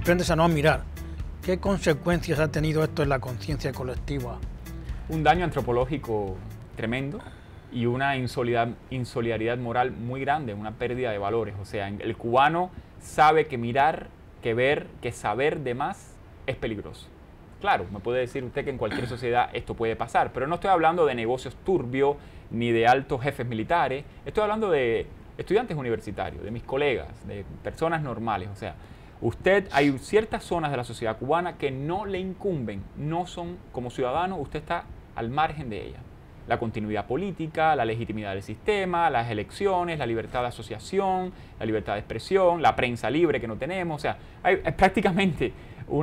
aprendes a no mirar. ¿Qué consecuencias ha tenido esto en la conciencia colectiva? Un daño antropológico tremendo y una insolidaridad moral muy grande, una pérdida de valores. O sea, el cubano sabe que mirar, que ver, que saber de más es peligroso. Claro, me puede decir usted que en cualquier sociedad esto puede pasar, pero no estoy hablando de negocios turbios ni de altos jefes militares, estoy hablando de estudiantes universitarios, de mis colegas, de personas normales. O sea, hay ciertas zonas de la sociedad cubana que no le incumben, no son, como ciudadano, usted está al margen de ella. La continuidad política, la legitimidad del sistema, las elecciones, la libertad de asociación, la libertad de expresión, la prensa libre que no tenemos. O sea, hay prácticamente un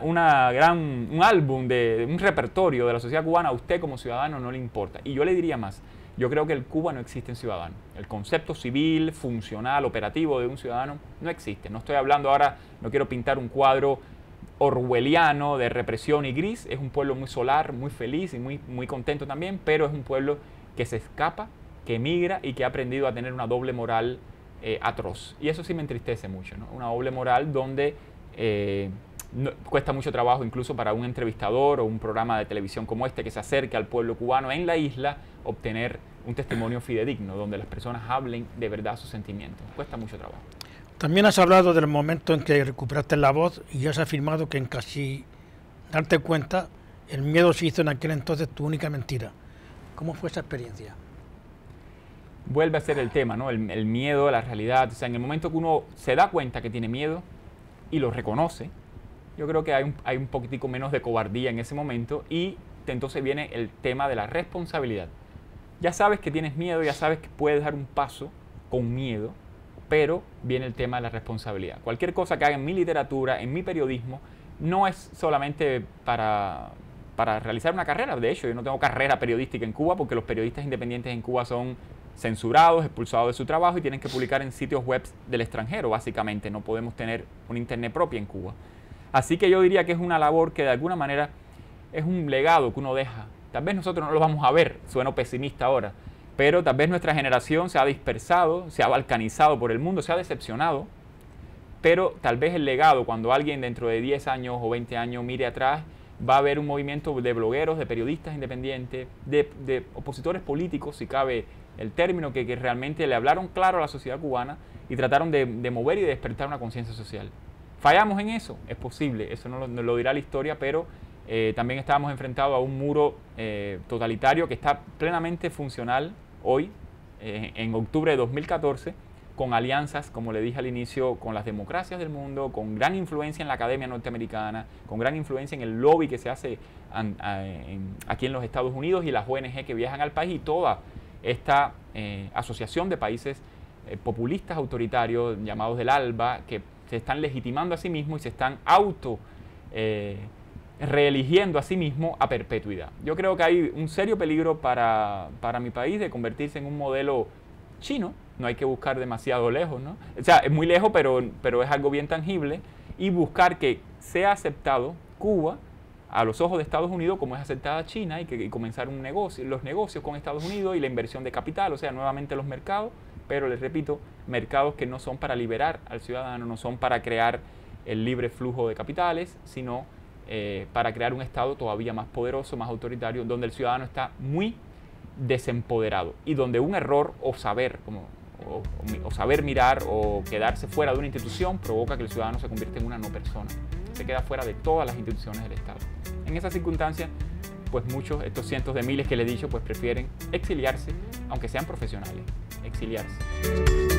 álbum, un repertorio de la sociedad cubana. A usted como ciudadano no le importa. Y yo le diría más, yo creo que en Cuba no existe un ciudadano. El concepto civil, funcional, operativo de un ciudadano no existe. No estoy hablando ahora, no quiero pintar un cuadro orwelliano de represión y gris. Es un pueblo muy solar, muy feliz y muy contento también, pero es un pueblo que se escapa, que emigra y que ha aprendido a tener una doble moral atroz. Y eso sí me entristece mucho, ¿no? Una doble moral donde cuesta mucho trabajo incluso para un entrevistador o un programa de televisión como este que se acerque al pueblo cubano en la isla, obtener un testimonio fidedigno donde las personas hablen de verdad sus sentimientos. Cuesta mucho trabajo. También has hablado del momento en que recuperaste la voz y has afirmado que en casi darte cuenta el miedo se hizo en aquel entonces tu única mentira. ¿Cómo fue esa experiencia? Vuelve a ser el tema, ¿no? El miedo a la realidad. O sea, en el momento que uno se da cuenta que tiene miedo y lo reconoce, yo creo que hay un poquitico menos de cobardía en ese momento y entonces viene el tema de la responsabilidad. Ya sabes que tienes miedo, ya sabes que puedes dar un paso con miedo, pero viene el tema de la responsabilidad. Cualquier cosa que haga en mi literatura, en mi periodismo, no es solamente para realizar una carrera. De hecho, yo no tengo carrera periodística en Cuba porque los periodistas independientes en Cuba son censurados, expulsados de su trabajo y tienen que publicar en sitios web del extranjero, básicamente. No podemos tener una internet propia en Cuba. Así que yo diría que es una labor que de alguna manera es un legado que uno deja. Tal vez nosotros no lo vamos a ver, sueno pesimista ahora, pero tal vez nuestra generación se ha dispersado, se ha balcanizado por el mundo, se ha decepcionado, pero tal vez el legado, cuando alguien dentro de 10 años o 20 años mire atrás, va a haber un movimiento de blogueros, de periodistas independientes, de opositores políticos, si cabe el término, que realmente le hablaron claro a la sociedad cubana y trataron de mover y de despertar una conciencia social. ¿Fallamos en eso? Es posible, eso no lo dirá la historia, pero también estábamos enfrentados a un muro totalitario que está plenamente funcional hoy, en octubre de 2014, con alianzas, como le dije al inicio, con las democracias del mundo, con gran influencia en la academia norteamericana, con gran influencia en el lobby que se hace aquí en los Estados Unidos y las ONG que viajan al país y toda esta asociación de países populistas autoritarios llamados del ALBA que se están legitimando a sí mismos y se están reeligiendo a sí mismo a perpetuidad. Yo creo que hay un serio peligro para mi país de convertirse en un modelo chino. No hay que buscar demasiado lejos, ¿no? O sea, es muy lejos, pero es algo bien tangible. Y buscar que sea aceptado Cuba a los ojos de Estados Unidos como es aceptada China y comenzar los negocios con Estados Unidos y la inversión de capital, o sea, nuevamente los mercados, pero les repito, mercados que no son para liberar al ciudadano, no son para crear el libre flujo de capitales, sino para crear un Estado todavía más poderoso, más autoritario, donde el ciudadano está muy desempoderado y donde un error o saber mirar o quedarse fuera de una institución provoca que el ciudadano se convierta en una no persona, se queda fuera de todas las instituciones del Estado. En esas circunstancias, pues muchos, estos cientos de miles que le he dicho, pues prefieren exiliarse, aunque sean profesionales, exiliarse.